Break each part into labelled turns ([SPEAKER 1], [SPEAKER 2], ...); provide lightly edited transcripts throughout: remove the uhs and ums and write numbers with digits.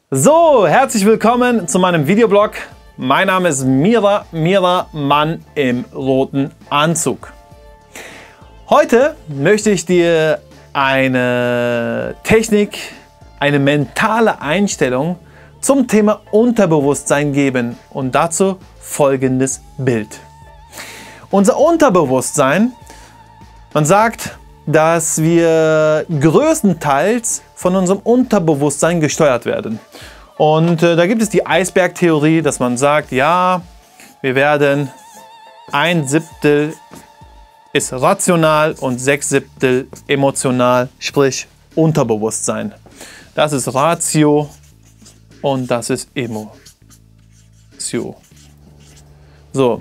[SPEAKER 1] So, herzlich willkommen zu meinem Videoblog. Mein Name ist Mira Mann im roten Anzug. Heute möchte ich dir eine Technik, eine mentale Einstellung zum Thema Unterbewusstsein geben und dazu folgendes Bild. Unser Unterbewusstsein, man sagt, dass wir größtenteils von unserem Unterbewusstsein gesteuert werden. Und da gibt es die Eisbergtheorie, dass man sagt, ja, wir werden 1/7 ist rational und 6/7 emotional, sprich Unterbewusstsein. Das ist Ratio und das ist Emotion. So.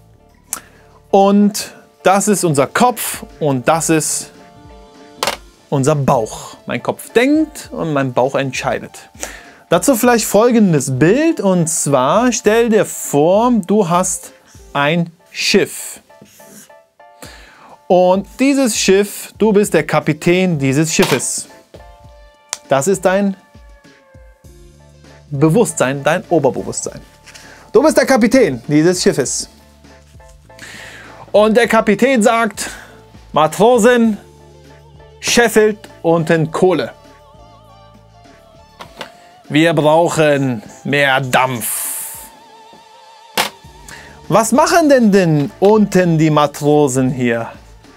[SPEAKER 1] Und das ist unser Kopf und das ist unser Bauch. Mein Kopf denkt und mein Bauch entscheidet. Dazu vielleicht folgendes Bild, und zwar stell dir vor, du hast ein Schiff. Und dieses Schiff, du bist der Kapitän dieses Schiffes. Das ist dein Bewusstsein, dein Oberbewusstsein. Du bist der Kapitän dieses Schiffes. Und der Kapitän sagt, Matrosen, scheffelt unten Kohle. Wir brauchen mehr Dampf. Was machen denn unten die Matrosen hier?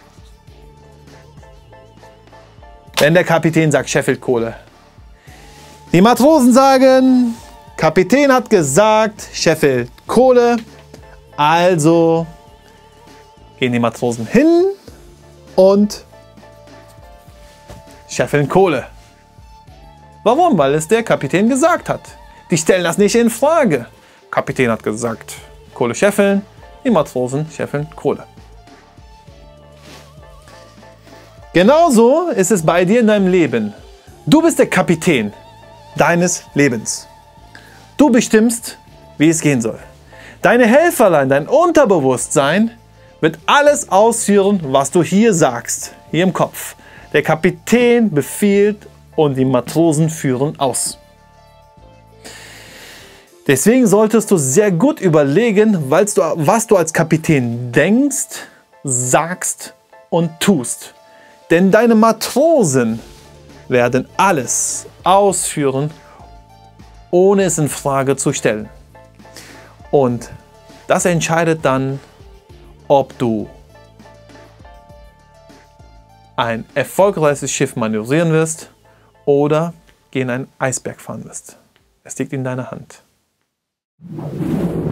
[SPEAKER 1] Wenn der Kapitän sagt, scheffelt Kohle. Die Matrosen sagen, Kapitän hat gesagt, scheffelt Kohle, also gehen die Matrosen hin und scheffeln Kohle. Warum? Weil es der Kapitän gesagt hat. Die stellen das nicht in Frage. Kapitän hat gesagt, Kohle scheffeln, die Matrosen scheffeln Kohle. Genauso ist es bei dir in deinem Leben. Du bist der Kapitän deines Lebens. Du bestimmst, wie es gehen soll. Deine Helferlein, dein Unterbewusstsein wird alles ausführen, was du hier sagst, hier im Kopf. Der Kapitän befiehlt und die Matrosen führen aus. Deswegen solltest du sehr gut überlegen, was du als Kapitän denkst, sagst und tust. Denn deine Matrosen werden alles ausführen, ohne es in Frage zu stellen. Und das entscheidet dann, ob du ein erfolgreiches Schiff manövrieren wirst oder gegen einen Eisberg fahren wirst. Es liegt in deiner Hand.